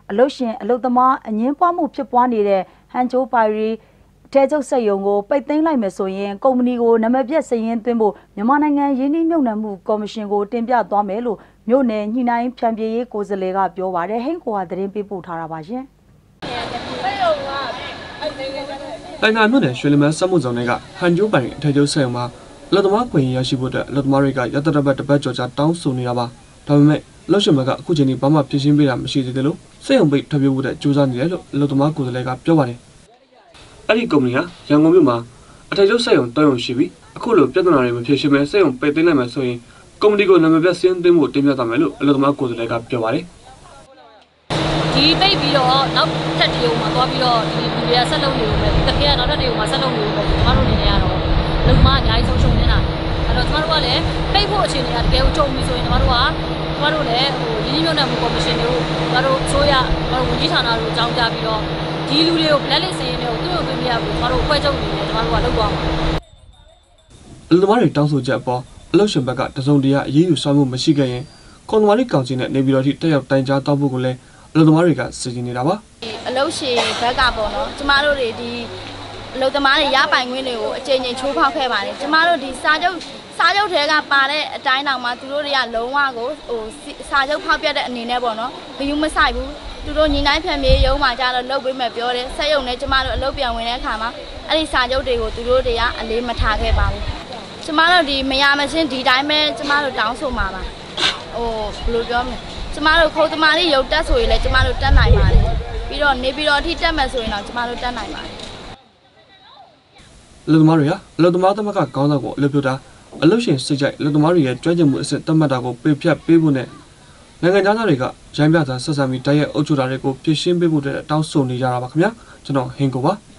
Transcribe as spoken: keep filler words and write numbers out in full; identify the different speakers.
Speaker 1: အလုရှင်အလုသမားအငင်းပွားမှုဖြစ်ပွားနေတဲ့ဟန်ချိုပါရီတဲကျုပ်စက်ယုံကိုပိတ်သိမ်းလိုက်မယ်ဆိုရင်ကုမ္ပဏီကိုနံပါတ်ပြတ်စည်ရင်းသွင်းဖို့မြန်မာနိုင်ငံရင်းနှီးမြှုပ်နှံမှုကော်မရှင်ကိုတင်ပြသွားမယ်လို့မြို့နယ်ညှိနှိုင်းဖြန့်ပြေးရေးကိုယ်စားလှယ်ကပြောပါတယ်ဟိန်းကိုကသတင်းပေးပို့ထားတာပါရှင်
Speaker 2: တိုင်ငံမြို့နယ်ရွှေလီမန်းစက်မှုဇုံတွေကဟန်ကျိုးပိုင်အထက်ကျုပ်စက်ရုံမှာလက်သမားခွင့်ရရှိဖို့အတွက်လက်သမားတွေကရတတပတ်တပတ်ကြော်ကြတောင်းဆိုနေတာပါဒါပေမဲ့လောက်ရှင်ဘက်ကအခုချိန်ဒီဘာမှဖြစ်ရှင်းပေးတာမရှိသေးတယ်လို့စက်ရုံပိတ်ထွက်ပြေးဖို့အတွက်ကြိုးစားနေတယ်လို့လက်သမားကိုယ်စားလှယ်ကပြောပါတယ်အဲ့ဒီကုမ္ပဏီဟာရန်ကုန်မြို့မှာအထက်ကျုပ်စက်ရုံတောင်းရုံရှိပြီးအခုလိုပြဿနာတွေမဖြစ်ရှင်းပဲစက်ရုံပိတ်သိမ်းလိုက်မှဆိုရင်ကုမ္ပဏီကိုနာမည်ပြစင်းသိမ်းဖို့တင်ပြသွားမယ်လို့လက်သမားကိုယ်စားလှယ်ကပြောပါတယ်
Speaker 3: ဒီပိတ်ပြီးတော့နောက်ထပ်တရုံမှာသွားပြီးတော့ဒီဒီရဆက်လုံးနေဦးမယ်တကယ်ကတော့နောက်ထပ်တရုံမှာဆက်လုံးနေဦးမယ်ကျမတို့အနေနဲ့ကတော့လုံမအများကြီးဆုံးရှုံးနေတာအဲ့တော့ကျမတို့ကလည်းပိတ်ဖို့အခြေအနေကတကယ်ကိုကြုံပြီဆိုရင်ကျမတို့ကကျမတို့လည်းဟိုရင်းနှီးမြှုပ်နှံမှုကော်မရှင်တွေကိုကျမတို့ဆိုရကျမတို့ဝန်ကြီးဌာနတို့အကြောင်းကြားပြီးတော့ဒီလူတွေကို blacklist စင်းတွေကိုသူ့ရုံသွင်းပြရဘူးကျမတို့ဖွဲ့ချုပ်နေတယ်ကျမတို့ကလုပ်သွားမှာ
Speaker 2: အလုပ်သမားတွေတောင်းဆိုချက်အပေါ်အလုပ်ရှင်ဘက်ကတစုံတရာအရေးယူဆောင်မှုမရှိခဲ့ရင်ကွန်သမားတွေကောင်စီနဲ့နေပြည်တော်ထိတက်ရောက်တိုင်ကြားတောင်းဖို့ကိုလည်းအလုပ်သမားတွေကစီစဉ်နေတာပါ
Speaker 4: အလုပ်ရှင်ဘက်ကပေါ့နော်ကျမတို့တွေဒီအလုပ်သမားတွေရပိုင်ခွင့်တွေကိုအချိန်ချင်းချိုးဖောက်ခဲ့ပါတယ်ကျမတို့ဒီစာချုပ်စာချုပ်ထဲကပါတဲ့အတိုင်းတောင်မှသူတို့တွေကလုံးဝကိုဟိုစာချုပ်ဖောက်ပြတဲ့အနေနဲ့ပေါ့နော်မယူမဆိုင်ဘူးသူတို့ညီနိုင်ဖြန့်ပြေးရုံးမှာကြတော့လုပ်ပေးမယ်ပြောတယ်ဆက်ရုံနဲ့ကျမတို့အလုပ်ပြန်ဝင်တဲ့အခါမှာအဲ့ဒီစာချုပ်တွေကိုသူတို့တွေကအလေးမထားခဲ့ပါဘူးကျမတို့ဒီမရမချင်းဒီတိုင်းပဲကျမတို့တောင်းဆိုမှာပါဟိုဘယ်လိုပြောမလဲကျမတို့ခုံသမားလေးရုပ်တက်ဆိုရင်လည်းကျမတို့တက်နိုင်ပါတယ်ပြီးတော့နေပြီးတော့အထိတက်မယ်ဆိုရင်တော့ကျမတို့တက်နိုင်ပါတယ်
Speaker 2: အလုပ်သမားတွေဟာအလုပ်သမားသမဂ္ဂခေါင်းဆောင်ကိုအလုပ်ပြုတာအလုပ်ရှင်စိတ်ကြိုက်အလုပ်သမားတွေရဲ့ကြွကြမှုအစစ်သတ်မှတ်တာကိုပေဖြတ်ပေးဖို့နဲ့နိုင်ငံသားတွေကရိုင်းပြတာဆက်ဆံပြီးတိုက်ရိုက်အုပ်ချုပ်တာတွေကိုပြည့်ရှင်းပေးဖို့တဲ့တောင်းဆိုနေကြတာပါခင်ဗျာကျွန်တော်ဟင်ကိုပါ